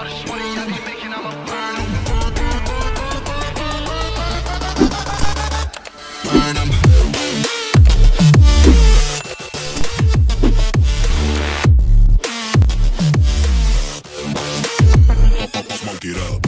much money I be making, I'ma burn 'em. Burn 'em. Smoke it up.